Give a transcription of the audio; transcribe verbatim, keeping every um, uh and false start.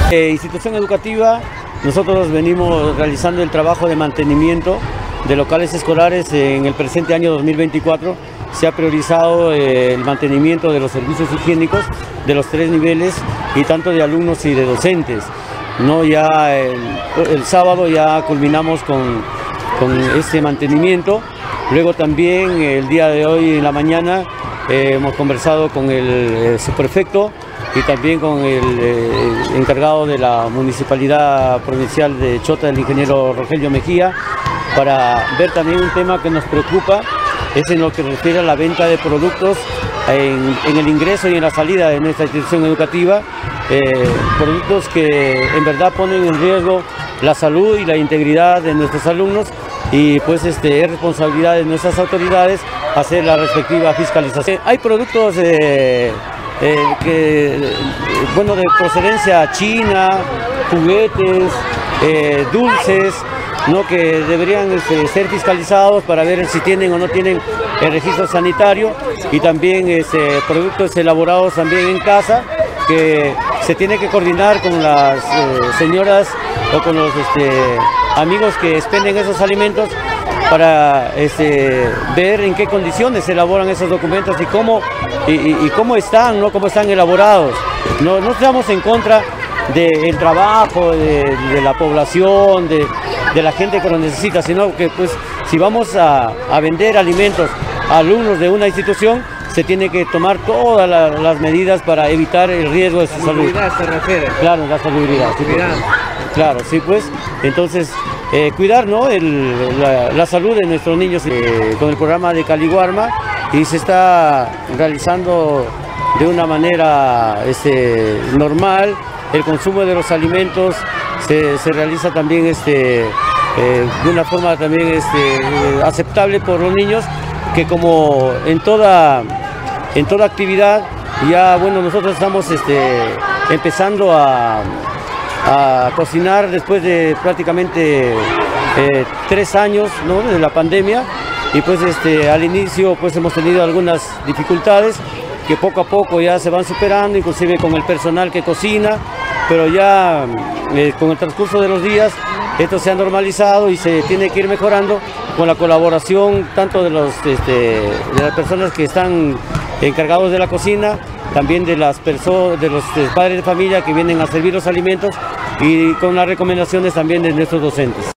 Eh, institución educativa, nosotros venimos realizando el trabajo de mantenimiento de locales escolares. En el presente año dos mil veinticuatro se ha priorizado eh, el mantenimiento de los servicios higiénicos de los tres niveles y tanto de alumnos y de docentes. No, ya el, el sábado ya culminamos con, con este mantenimiento. Luego también el día de hoy en la mañana eh, hemos conversado con el, el subprefecto y también con el eh, encargado de la Municipalidad Provincial de Chota, el ingeniero Rogelio Mejía, para ver también un tema que nos preocupa, es en lo que refiere a la venta de productos en, en el ingreso y en la salida de nuestra institución educativa, eh, productos que en verdad ponen en riesgo la salud y la integridad de nuestros alumnos, y pues este, es responsabilidad de nuestras autoridades hacer la respectiva fiscalización. Hay productos eh, eh, que, bueno, de procedencia china, juguetes, eh, dulces, ¿no?, que deberían este, ser fiscalizados para ver si tienen o no tienen el registro sanitario, y también este, productos elaborados también en casa, que se tiene que coordinar con las eh, señoras o con los este, amigos que expenden esos alimentos para este, ver en qué condiciones se elaboran esos documentos y cómo, y, y, y cómo están, ¿no?, cómo están elaborados. No, no estamos en contra del trabajo de, de la población, de, de la gente que lo necesita, sino que pues si vamos a, a vender alimentos a alumnos de una institución, se tiene que tomar todas la, las medidas para evitar el riesgo de su salud. ¿Salubridad se refiere? Claro, la salubridad. Sí, pues, claro, sí, pues, entonces, eh, cuidar, ¿no?, el, la, la salud de nuestros niños eh, con el programa de Caliguarma, y se está realizando de una manera este, normal. El consumo de los alimentos se, se realiza también este, eh, de una forma también este, aceptable por los niños, que como en toda, en toda actividad, ya bueno, nosotros estamos este, empezando a, a cocinar después de prácticamente eh, tres años, ¿no?, de la pandemia, y pues este, al inicio pues hemos tenido algunas dificultades que poco a poco ya se van superando, inclusive con el personal que cocina, pero ya eh, con el transcurso de los días esto se ha normalizado y se tiene que ir mejorando con la colaboración tanto de, los, este, de las personas que están encargados de la cocina, también de, las de los de padres de familia que vienen a servir los alimentos, y con las recomendaciones también de nuestros docentes.